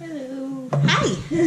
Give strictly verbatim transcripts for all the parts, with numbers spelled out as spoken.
Hello. Hi.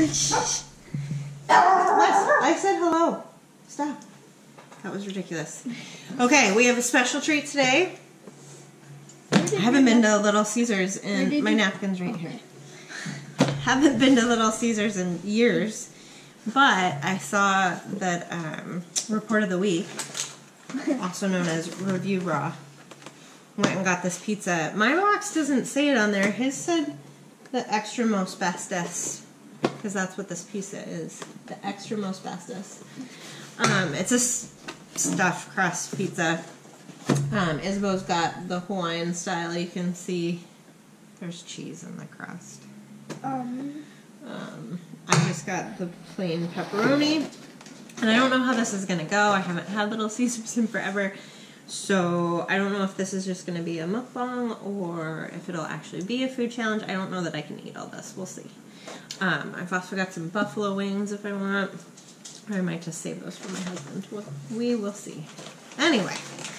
What? I said hello. Stop. That was ridiculous. Okay, we have a special treat today. I haven't been to Little Caesars in my napkins right here. Haven't been to Little Caesars in years, but I saw that um, Report of the Week, also known as Review Raw, went and got this pizza. My box doesn't say it on there. His said the extra most bestest, because that's what this pizza is. The extra most bestest. Um, it's a stuffed crust pizza. Um, Isabeau's got the Hawaiian style. You can see there's cheese in the crust. Um, um, I just got the plain pepperoni. And I don't know how this is going to go. I haven't had Little Caesars in forever. So I don't know if this is just going to be a mukbang or if it'll actually be a food challenge. I don't know that I can eat all this. We'll see. Um, I've also got some buffalo wings if I want. Or I might just save those for my husband. We'll, we will see. Anyway.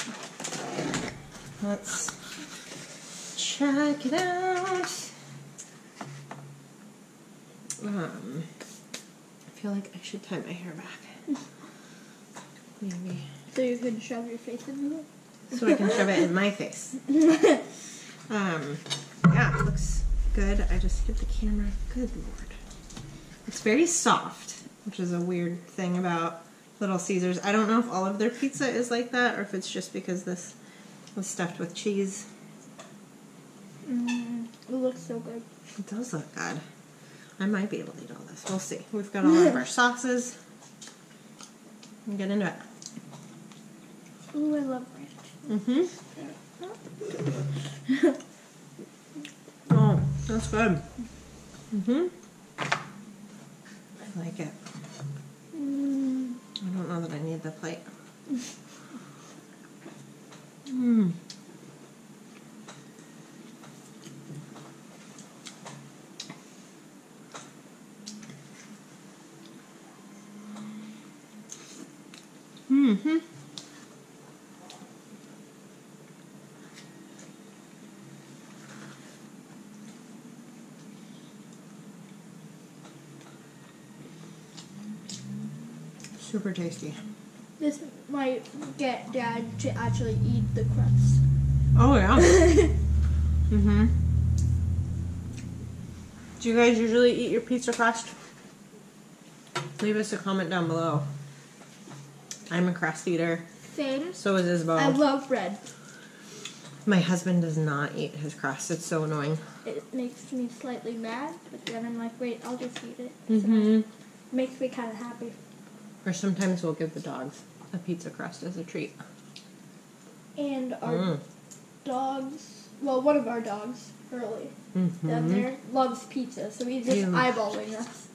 Let's check it out. Um, I feel like I should tie my hair back. Maybe. So you can shove your face in it? So I can shove it in my face. Um, yeah, it looks good. I just hit the camera. Good Lord. It's very soft, which is a weird thing about Little Caesars. I don't know if all of their pizza is like that or if it's just because this was stuffed with cheese. Mm, it looks so good. It does look good. I might be able to eat all this. We'll see. We've got all of our sauces. We'll get into it. Ooh, I love ranch. Mm-hmm. Oh, that's good. Mm-hmm. I like it. Mm. I don't know that I need the plate. Mmm. Mm-hmm. Super tasty. This might get Dad to actually eat the crust. Oh, yeah. Mm-hmm. Do you guys usually eat your pizza crust? Leave us a comment down below. I'm a crust eater. Same. So is Isabeau. I love bread. My husband does not eat his crust. It's so annoying. It makes me slightly mad, but then I'm like, wait, I'll just eat it. Mm-hmm. So it makes me kind of happy. Or sometimes we'll give the dogs a pizza crust as a treat. And our Mm. dogs, well, one of our dogs, Early, Mm-hmm. down there, loves pizza, so he's just Yeah. eyeballing us.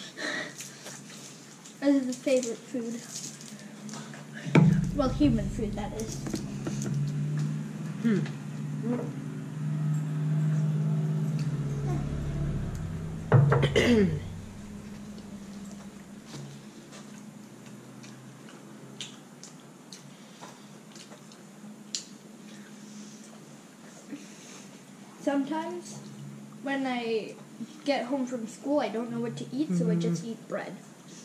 This is his favorite food. Well, human food, that is. Hmm. Sometimes, when I get home from school, I don't know what to eat, so I just eat bread.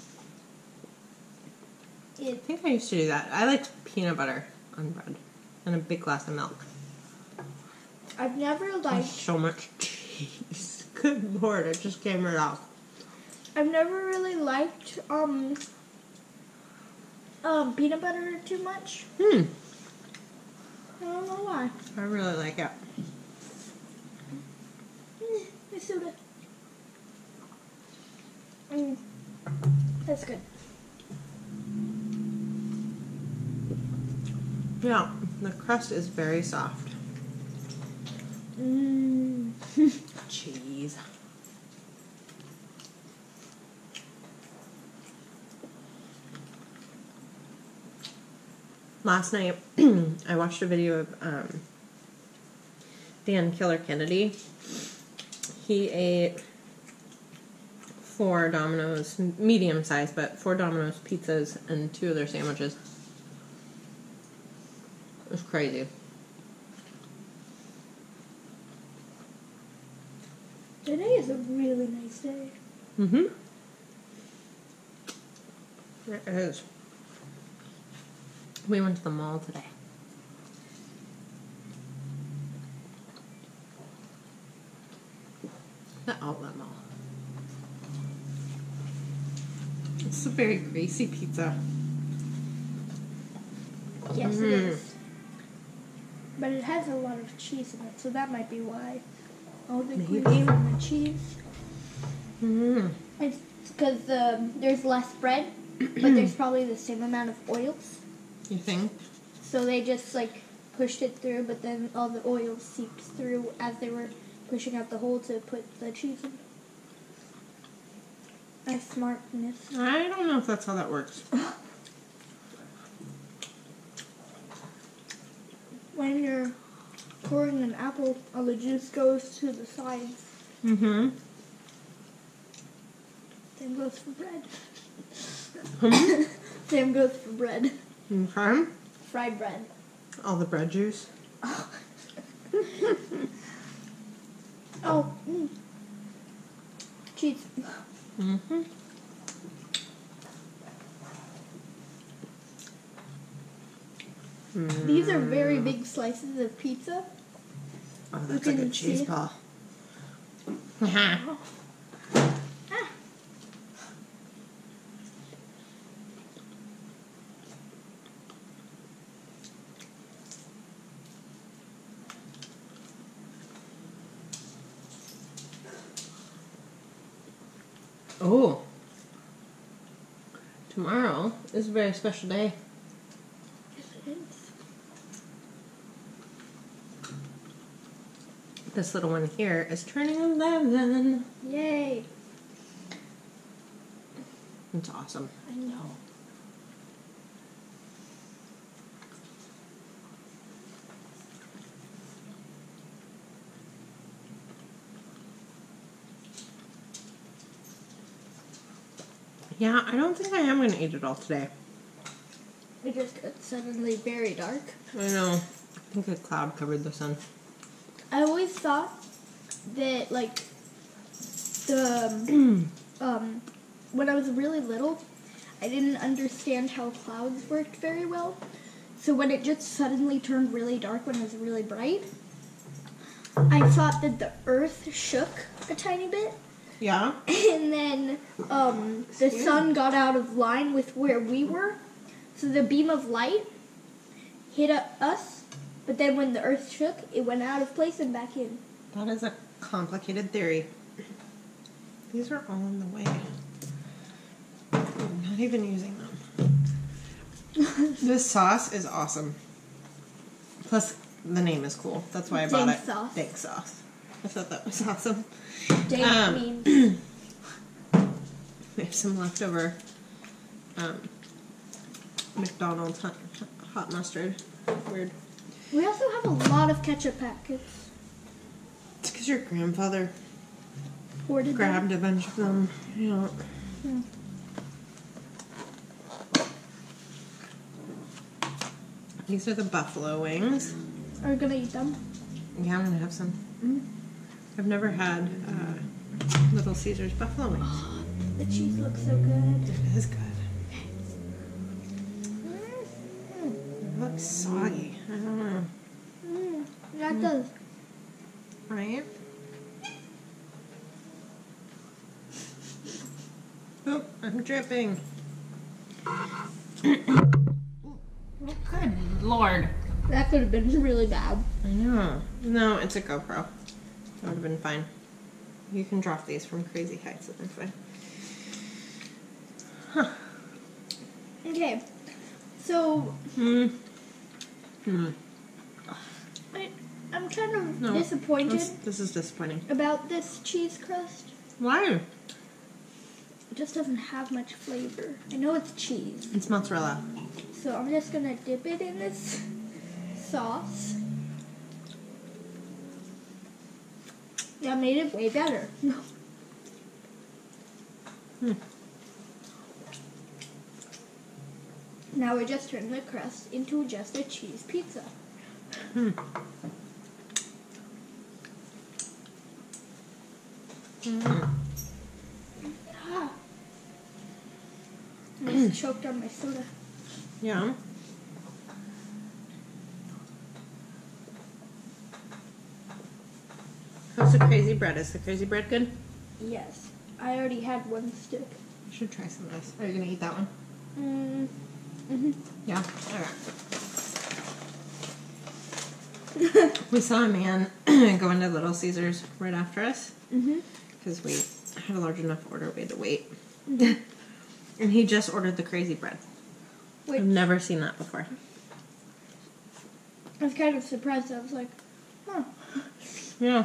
I It, think I used to do that. I liked peanut butter on bread and a big glass of milk. I've never There's liked. so much cheese. Good Lord, it just came right off. I've never really liked um um peanut butter too much. Hmm. I don't know why. I really like it. Mm, it's so good. Mm, that's good. Yeah, the crust is very soft. Mm. Cheese. Last night, I watched a video of um, Dan Killer Kennedy. He ate four Domino's, medium size, but four Domino's pizzas and two of their sandwiches. It was crazy. Today is a really nice day. Mm-hmm. It is. We went to the mall today. The Outlet Mall. It's a very greasy pizza. Yes, Mm. it is. But it has a lot of cheese in it, so that might be why. All the grease Maybe. from the cheese. Mm. It's because um, there's less bread, but there's probably the same amount of oils. You think? So they just like pushed it through, but then all the oil seeped through as they were pushing out the hole to put the cheese in. That's smartness. I don't know if that's how that works. When you're pouring an apple, all the juice goes to the sides. Mm-hmm. Same goes for bread. Hmm? Same goes for bread. Okay. Fried bread. All the bread juice. Oh, mm. Cheese. Mm-hmm. These are very big slices of pizza. Oh, You that's like a can cheese see- ball. Ah. Oh. Tomorrow is a very special day. Yes, it is. This little one here is turning eleven. Yay. It's awesome. I know. Yeah, I don't think I am going to eat it all today. It just got suddenly very dark. I know. I think a cloud covered the sun. I always thought that, like, the, um, when I was really little, I didn't understand how clouds worked very well. So when it just suddenly turned really dark when it was really bright, I thought that the earth shook a tiny bit. Yeah? And then um, the Scary. sun got out of line with where we were. So the beam of light hit a- us, but then when the earth shook, it went out of place and back in. That is a complicated theory. These are all in the way. I'm not even using them. This sauce is awesome. Plus, the name is cool. That's why I bought Dank it. sauce. Dank sauce. I thought that was awesome. Dank Um, means We have some leftover um, McDonald's hot, hot mustard. Weird. we also have a lot of ketchup packets. It's because your grandfather Hoarded them. grabbed a bunch of them. Yeah. Hmm. These are the buffalo wings. Are you gonna eat them? Yeah, I'm gonna have some. Mm. I've never had uh, Little Caesars buffalo wings. Oh, the cheese looks so good. It is good. Mm. It looks soggy. I don't know. Mm. That does. Right? Oh, I'm dripping. Oh, good lord. That could have been really bad. I know. No, it's a GoPro. That would have been fine. You can drop these from crazy heights and it's fine. Huh. Okay, so Hmm. Hmm. I, I'm kind of No. disappointed This, this is disappointing. about this cheese crust. Why? It just doesn't have much flavor. I know it's cheese, It's mozzarella. so I'm just gonna dip it in this sauce. That made it way better. Hmm. Now we just turn the crust into just a cheese pizza. Hmm. Mm. Ah. I just choked on my soda. Yeah. How's the crazy bread? Is the crazy bread good? Yes. I already had one stick. You should try some of this. Are you going to eat that one? Mm. Mm-hmm. Yeah. Alright. We saw a man go into Little Caesars right after us. Mm-hmm. Because we had a large enough order, we had to wait. Mm-hmm. And he just ordered the crazy bread. Which, I've never seen that before. I was kind of surprised. I was like, huh. Yeah.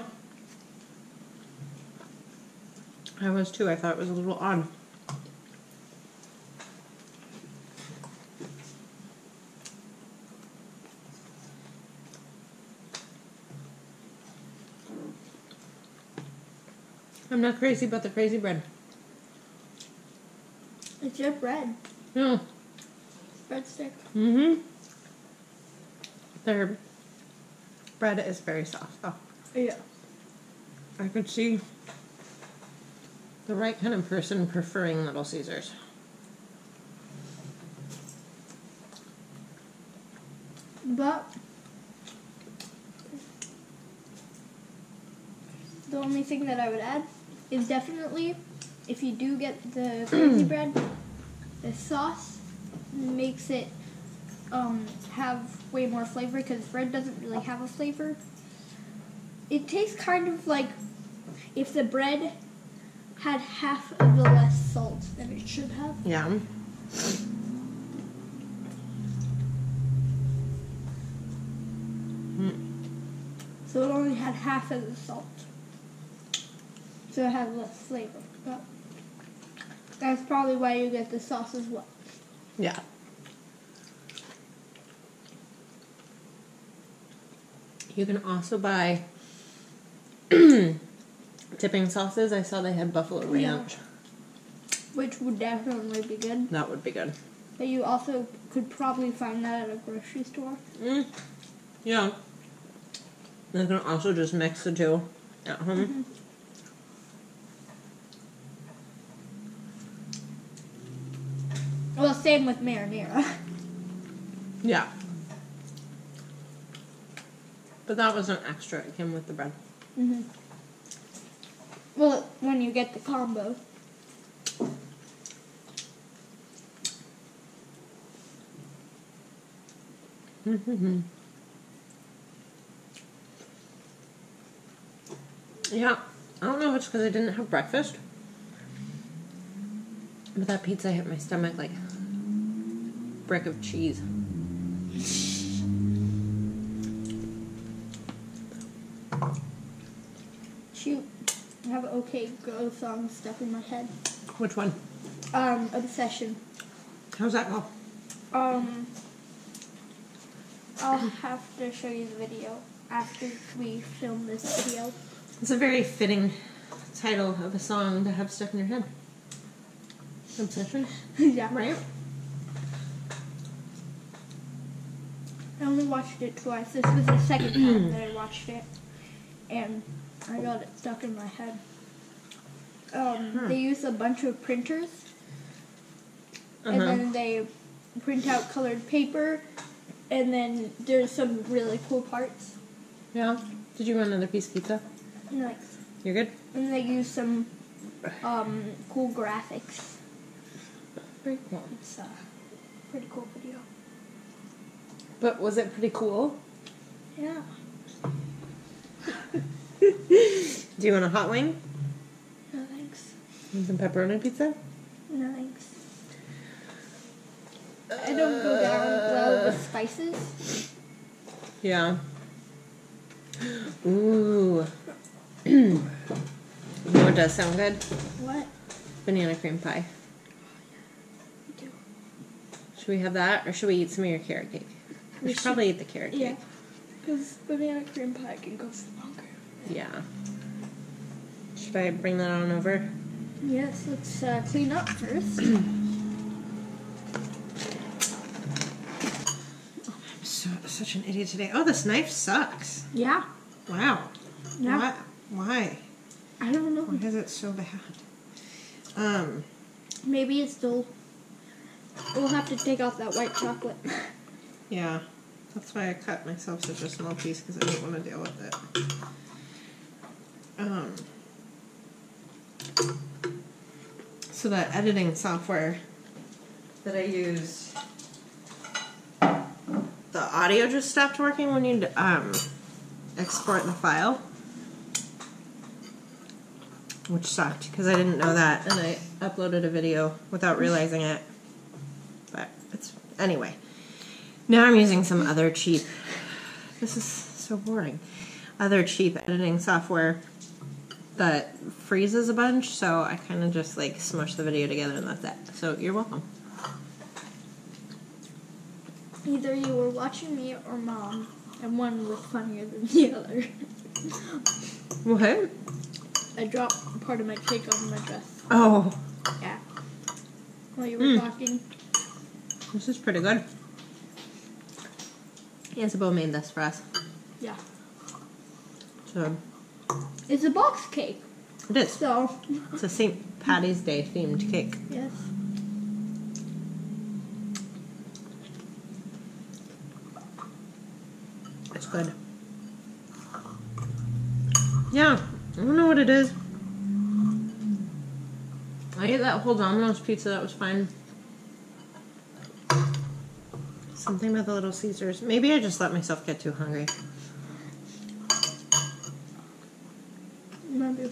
I was too. I thought it was a little odd. I'm not crazy about the crazy bread. It's your bread. No. Breadstick. Mm-hmm. Their bread is very soft, though. Yeah. I could see the right kind of person preferring Little Caesars. But the only thing that I would add is definitely if you do get the crazy bread, the sauce makes it um, have way more flavor because bread doesn't really have a flavor. It tastes kind of like if the bread had half of the less salt than it should have. Yeah. So it only had half of the salt. So it had less flavor. But that's probably why you get the sauce as well. Yeah. You can also buy dipping sauces. I saw they had Buffalo Ranch. Yeah. Which would definitely be good. That would be good. But you also could probably find that at a grocery store. Mm. Yeah. You can also just mix the two at home. Mm-hmm. Well, same with marinara. Yeah. But that wasn't extra. It came with the bread. Mm-hmm. Well, when you get the combo. Mm-hmm. Yeah. I don't know if it's because I didn't have breakfast. But that pizza hit my stomach like a brick of cheese. Shoot. I have an OK Go song stuck in my head. Which one? Um, Obsession. How's that go? Um, I'll have to show you the video after we film this video. It's a very fitting title of a song to have stuck in your head. Obsession? Yeah. Right? I only watched it twice. This was the second time that I watched it. And I got it stuck in my head. Um, Huh. They use a bunch of printers. Uh-huh. And then they print out colored paper. And then there's some really cool parts. Yeah. Did you want another piece of pizza? Nice. You're good? And they use some um, cool graphics. Very cool. It's a pretty cool video. But was it pretty cool? Yeah. Do you want a hot wing? No thanks. And some pepperoni pizza? No thanks. I don't go down well with spices. Yeah. Ooh. You know what does sound good? What? Banana cream pie. Me too. Should we have that, or should we eat some of your carrot cake? We, We should should- probably eat the carrot Yeah. cake. Because banana cream pie can go for longer. Yeah. Should I bring that on over? Yes, let's uh, clean up first. I'm so, such an idiot today. Oh, this knife sucks. Yeah. Wow. Yeah. Why? Why? I don't know. Why is it so bad? Um, Maybe it's still. We'll have to take off that white chocolate. yeah. That's why I cut myself such a small piece, because I didn't want to deal with it. Um, so the editing software that I used, the audio just stopped working when you um, export the file, which sucked because I didn't know that, and I uploaded a video without realizing it. But it's anyway. Now I'm using some other cheap. This is so boring. Other cheap editing software that freezes a bunch, so I kind of just like smush the video together and that's it. So you're welcome. Either you were watching me or Mom, and one was funnier than the other. What? I dropped part of my cake on my dress. Oh. Yeah. While you were Mm. talking. This is pretty good. Isabel made this for us. Yeah. So It's a box cake. it is. So. It's a Saint Patty's Day themed cake. Yes. It's good. Yeah, I don't know what it is. I ate that whole Domino's pizza, that was fine. Something about the Little Caesars. Maybe I just let myself get too hungry. Maybe.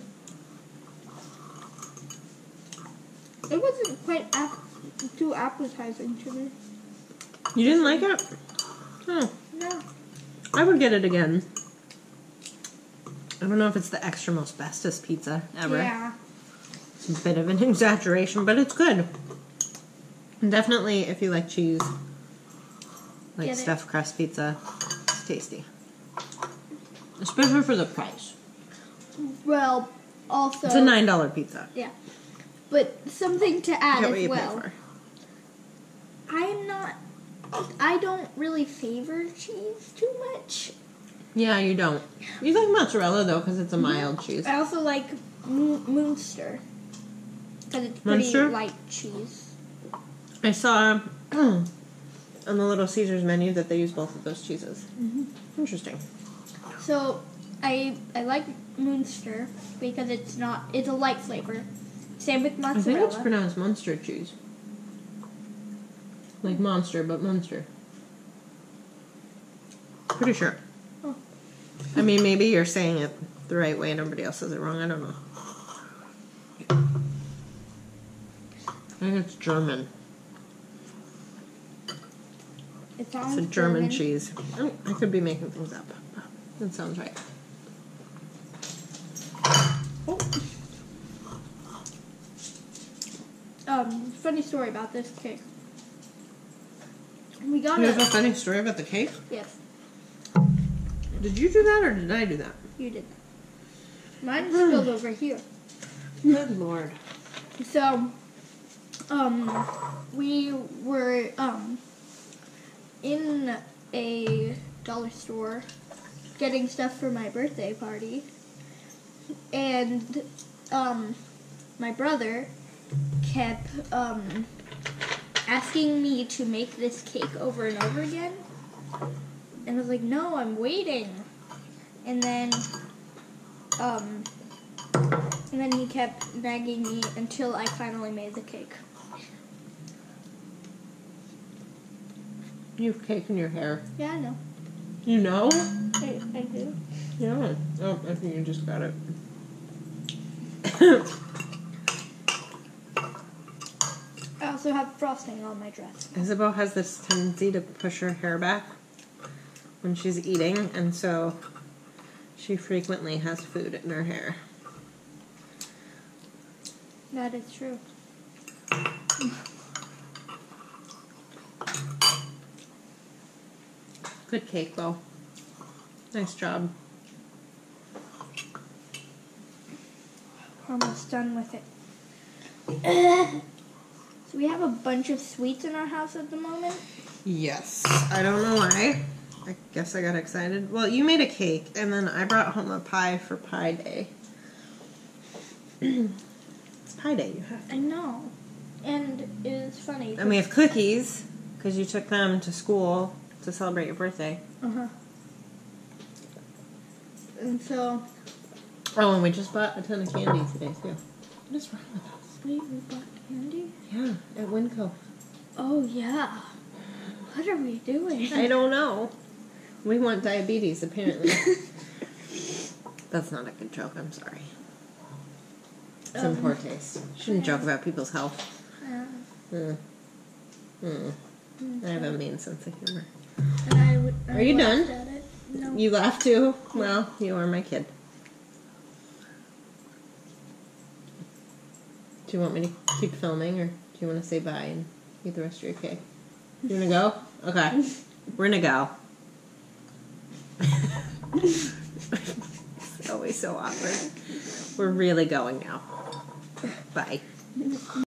It wasn't quite ap- too appetizing to me. You didn't like it? Oh, No. I would get it again. I don't know if it's the extra most bestest pizza ever. Yeah. It's a bit of an exaggeration, but it's good. And definitely, if you like cheese, like Get it. stuffed crust pizza, it's tasty. Especially for the price. Well, also. It's a nine dollar pizza. Yeah. But something to add Get what as you well. pay for. I'm not. I don't really favor cheese too much. Yeah, you don't. You like mozzarella though, because it's a mild cheese. I also like Mo- Moonster. Because it's pretty Munster? light cheese. I saw on the Little Caesars menu that they use both of those cheeses. Mm-hmm. Interesting. So, I I like Moonster because it's not. It's a light flavor. Same with I think mozzarella. it's pronounced Munster cheese. Like monster, but Munster. Pretty sure. Oh. I mean, maybe you're saying it the right way and everybody else says it wrong. I don't know. I think it's German. It sounds It's a German, cheese. Oh, I could be making things up. That sounds right. Oh. Um, funny story about this cake. We got There's a a. funny story about the cake. Yes, Did you do that or did I do that? you did that. Mine spilled over here. Good lord. So, um, we were, um, in a dollar store getting stuff for my birthday party. And, um, my brother kept, um, asking me to make this cake over and over again. And I was like, no, I'm waiting. And then, um, and then he kept nagging me until I finally made the cake. You have cake in your hair. Yeah, I know. You know? I, I do. Yeah. Oh, I think you just got it. I also have frosting on my dress. Isabel has this tendency to push her hair back when she's eating, and so she frequently has food in her hair. That is true. Good cake, though. Nice job. We're almost done with it. So we have a bunch of sweets in our house at the moment. Yes. I don't know why. I guess I got excited. Well, you made a cake, and then I brought home a pie for Pie Day. It's pie day. You have to. I know. And it is funny. And we have cookies because you took them to school to celebrate your birthday. Uh-huh. And so... Oh, and we just bought a ton of candy today, too. What is wrong with us? Wait, we bought candy? Yeah, at Winco. Oh, yeah. What are we doing? I don't know. We want diabetes, apparently. That's not a good joke, I'm sorry. It's in Um, poor taste. Shouldn't joke about people's health. Uh, Mm. Mm. I have a mean sense of humor. and I would, I Are you laughed done? At it. No. You laugh too? Well, you are my kid. Do you want me to keep filming, or do you want to say bye and eat the rest of your cake? You want to go? Okay. We're going to go. It's always so awkward. We're really going now. Bye.